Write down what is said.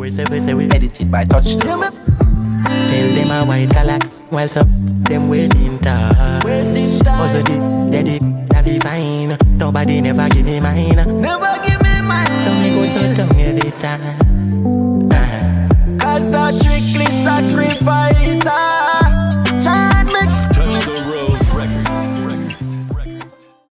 we say we edited by touchdown. Tell them a white collar, while some them waiting time. Also the daddy, that be fine. Nobody never give me mine. Never give